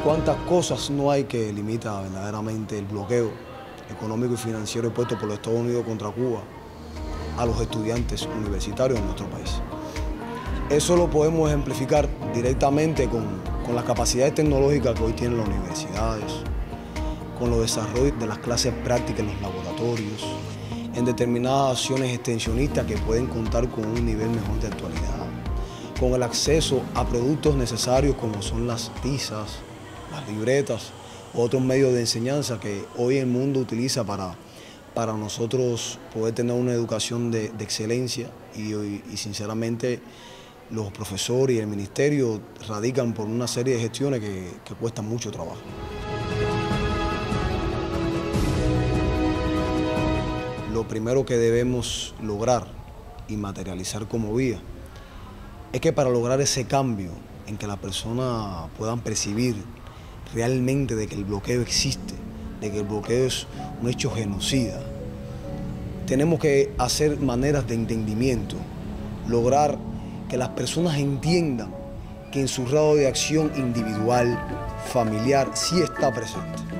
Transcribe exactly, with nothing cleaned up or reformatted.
cuántas cosas no hay que limita verdaderamente el bloqueo económico y financiero puesto por los Estados Unidos contra Cuba a los estudiantes universitarios en nuestro país. Eso lo podemos ejemplificar directamente con, con las capacidades tecnológicas que hoy tienen las universidades, con los desarrollos de las clases prácticas en los laboratorios, en determinadas acciones extensionistas que pueden contar con un nivel mejor de actualidad, con el acceso a productos necesarios como son las tizas, las libretas, otros medios de enseñanza que hoy el mundo utiliza para, para nosotros poder tener una educación de, de excelencia y, y sinceramente los profesores y el ministerio radican por una serie de gestiones que, que cuestan mucho trabajo. Lo primero que debemos lograr y materializar como vía es que para lograr ese cambio en que las personas puedan percibir realmente de que el bloqueo existe, de que el bloqueo es un hecho genocida, tenemos que hacer maneras de entendimiento, lograr que las personas entiendan que en su grado de acción individual, familiar, sí está presente.